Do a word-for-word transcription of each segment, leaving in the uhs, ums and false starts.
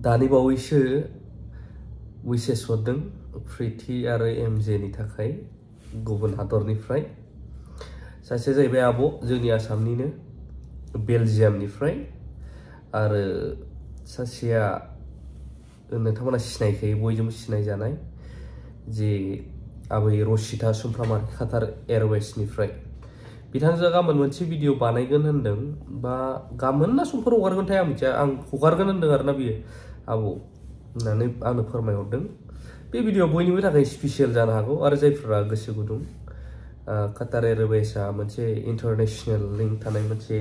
दानि बावैसो विशेष हरदों प्रीति आरो एमजे नि थाखाय गुबुन हादरनिफ्राय सासे जाहैबाय आब' जोंनि आसामनिनो बेलजियामनिफ्राय आरो सासेया नोंथांमोना सिनायखायो बयजोंबो सिनायजानाय जे आबै रसिता सुमफ्रामारि कातार एयारवेजनिफ्राय बिथांजोआ गाबोन मोनसे भिडिअ बानायगोन होनदों बा गाबोन ना समफोर हगारगोनथाय आं मिथिया आं हगारगोन होनदों आरोना बियो आब' होननानै आंनो फोरमायहरदों बे भिडिअ बयनिबो थाखाय स्पेसियेल जानो हागौ आरो जायफोरा गोसो गुदुं कातार एयारवेजआ मोनसे इन्टारनेशनेल लिंक थानाय मोनसे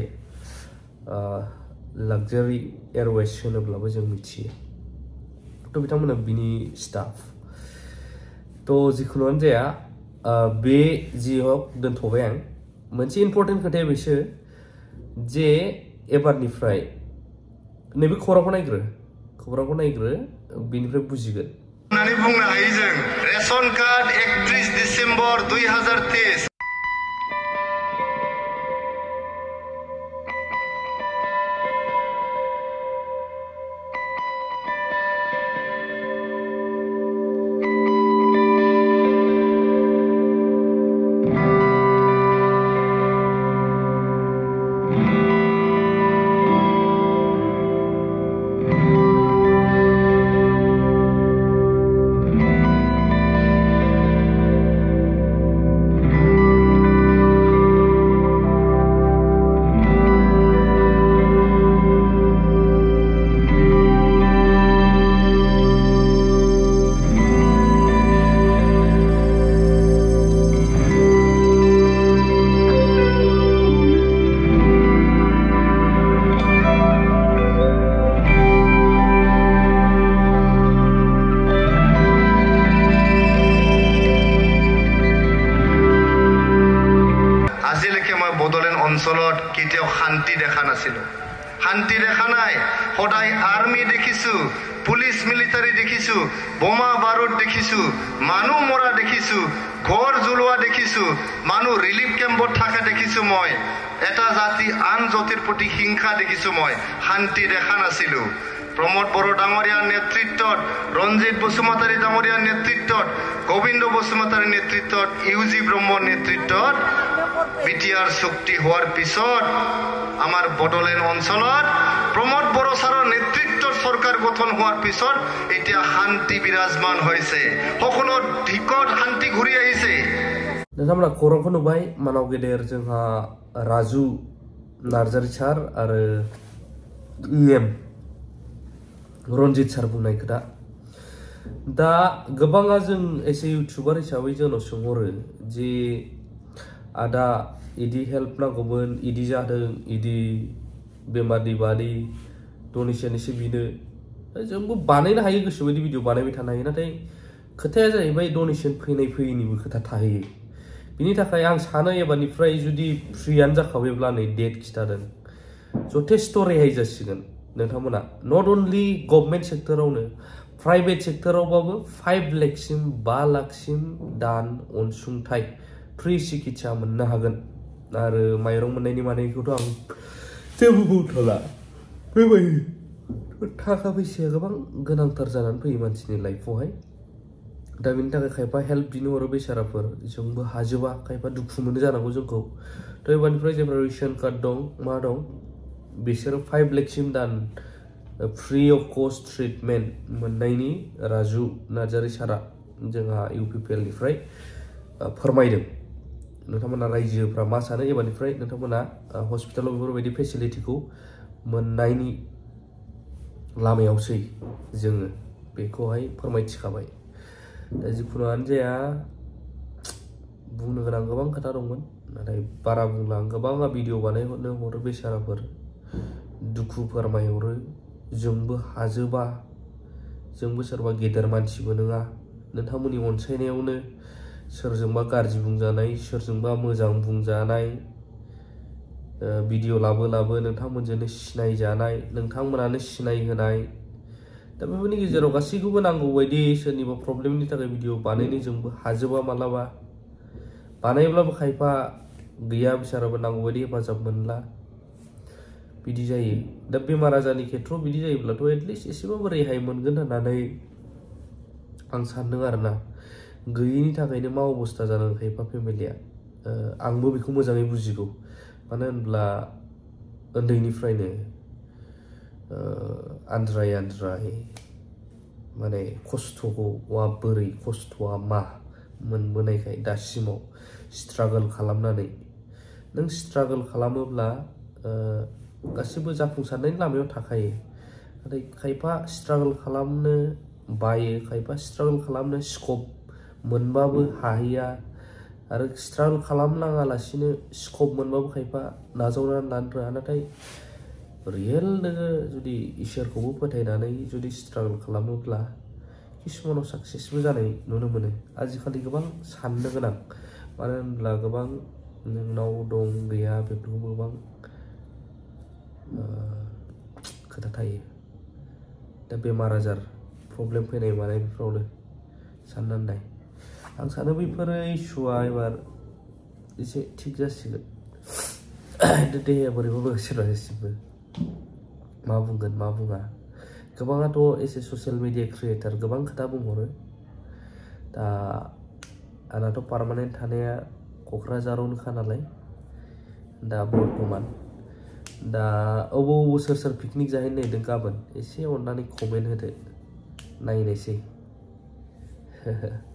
लाक्जारि एयारवेज होनोब्लाबो जों मिथियो थ' बिथांमोना बिनि स्टाफ थ' जिखुनुआनो जाया बे जि हक दोनथ'बाय आं मोनसे इम्पर्टेन्ट खोथाया बेसो जे एबारनिफ्राय नैबे खौरांखौ नायग्रो खौरांखौ नायग्रो बेनिफ्राय बुजिगोन होननानै बुंनो हायो जों रेशन कार्ड एकत्रिस डिसेम्बर दुई हाजार तेइस অঞ্চলত কেতিয়াও শান্তি দেখা নাছিল শান্তি দেখা নাই সদায় আৰ্মি দেখিছো পুলিশ মিলিটাৰী দেখিছো বোমা বাৰুদ দেখিছো মানুহ মৰা দেখিছো ঘৰ জ্বলোৱা দেখিছো মানুহ ৰিলিফ কেম্পত থকা দেখিছো মই এটা জাতি আন জাতিৰ প্ৰতি হিংসা দেখিছো মই শান্তি দেখা নাছিলো প্ৰমোদ বড়ো ডাঙৰীয়াৰ নেতৃত্বত ৰঞ্জিত বসুমতাৰী ডাঙৰীয়াৰ নেতৃত্বত গোবিন্দ বসুমতাৰীৰ নেতৃত্বত ইউজি ব্ৰহ্মৰ নেতৃত্বত বিটিআর চুক্তি হওয়ার পিছত আমার বড়োলেণ্ড অঞ্চলত প্রমোদ বড়ো ছাৰৰ নেতৃত্বত সরকার গঠন হওয়ার পিছত এতিয়া শান্তি বিরাজমান হয়েছে সকলো দিকত শান্তি ঘুরি আহিছে नोंथांमोना खौरांखौ नुबाय मानाव गेदेर जोंहा राजु नार्जारी सार आरो इएम रनजित सार बुंनाय खोथा दा गोबाङा जों एसे इउटुबार हिसाबै जोंनाव सोंहरो जे आदा इदि हेल्प नांगौमोन इदि जादों इदि बेमारनि बादै डनेसन एसे बिनो जोंबो बानायनो हायो गोसो बायदि भिडिअ बानायबाय थानो हायो नाथाय खोथाया जाहैबाय डनेसन फैनाय फैयैनिबो खोथा थाहैयो बिनि थाखाय आं सानो एबारनिफ्राय जुदि फ्रियानो जाखाबायब्ला नै डेट खिथादों जथेस्थ' रेहाय जासिगोन नोंथांमोना नट अनलि गभर्नमेन्ट सेक्टरावनो प्राइभेट सेक्टरावबाबो फाइभ लाखसिम बा लाखसिम दान अनसुंथाइ फ्रि चिकित्सा मोननो हागोन आरो माइरं मोननायनि मानायखौथ' आं जेबो बुंथ'ला बेबायदि थाखा फैसाया गोबां गोनांथार जानानै फैयो मानसिनि लाइफआवहाय दा बेनि थाखाय खायफा हेल्प बिनो हरो बेसाराफोर जोंबो हाजोबा खायफा दुखु मोनो जानांगौ जोंखौ थ' एबारनिफ्राय जेब्ला रेशन कार्ड दं मा दं बिसोरो फाइभ लाखसिम दान फ्रि अफ कस्ट ट्रिटमेन्ट मोननायनि राजु नार्जारी सारा जोंहा इउपिपिएलनिफ्राय फोरमायदों नोंथांमोना रायजोफ्रा मा सानो एबारनिफ्राय नोंथांमोना हस्पिटालाव बेफोरबायदि फेसिलिटिखौ मोननायनि लामायावसै जोङो बेखौहाय फोरमायथिखाबाय दा जिखुनुआनो जाया बुंनो गोनां गोबां खोथा दंमोन नाथाय बारा बुंला आं गोबाङा भिडिअ बानायहरनो हरो बेसाराफोर दुखु फोरमायहरो जोंबो हाजोबा जोंबो सोरबा गेदेर मानसिबो नङा नोंथांमोननि अनसायनायावनो सोरजोंबा गाज्रि बुंजानाय सोरजोंबा मोजां बुंजानाय भिडिअ लाबो लाबो नोंथांमोनजोंनो सिनायजानाय नोंथांमोनानो सिनायहोनाय दा बेफोरनि गेजेराव गासैखौबो नांगौ बायदि सोरनिबा प्रब्लेमनि थाखाय भिडिअ बानायनो जोंबो हाजोबा मालाबा बानायब्लाबो खायफा गैया बिसाराबो नांगौ बायदि हेफाजाब मोनला बिदि जायो दा बेमार आजारनि खेथ्रआव बिदि जायोब्लाथ' एटलिस्ट एसेबाबो रेहाय मोनगोन होननानै आं सानदों आरोना गैयिनि थाखायनो मा अबस्था जादों खायफा फेमिलिया आंबो बेखौ मोजाङै बुजिगौ मानो होनब्ला उन्दैनिफ्रायनो आनज्राय आनज्राय माने खस्थ'खौ वा बोरै खस्थ'आ मा मोनबोनायखाय दासिमाव स्ट्रागल खालामनानै नों स्ट्रागल खालामोब्ला गासिबो जाफुंसारनायनि लामायाव थाखायो नाथाय खायफा स्ट्रागल खालामनो बायो खायफा स्ट्रागल खालामनो स्कप मोनबाबो हाहैया आरो स्ट्रागल खालामनाङालासिनो स्कप मोनबाबो खायफा नाजावनानै लानो रोङा नाथाय रियेल नोङो जुदि इसोरखौबो फोथायनानै जुदि स्ट्रागल खालामोब्ला किसुमानाव साक्सेसबो जानाय नुनो मोनो आजिखालि गोबां साननो गोनां मानो होनब्ला गोबां नोंनाव दं गैया बेफोरखौ गोबां खोथा थायो दा बेमार आजार प्रब्लेम फैनाय मानाय बेफोरावनो साननानै नाय आं सानो बैफोरो इसुआ एबार एसे थिग जासिगोन देहाया बोरैबा सोरबा गासिबो मा बुंगोन मा बुङा गोबाङाथ' एसे ससियेल मिडिया क्रिएटर गोबां खोथा बुंहरो दा आंनाथ' पार्मानेन्ट थानाया क'क्राझारावनोखा नालाय दा बर्थमान दा अबाव अबाव सोर सोर पिकनिक जाहैनो नागिरदों गाबोन एसे अननानै कमेन्ट होदो नायनोसै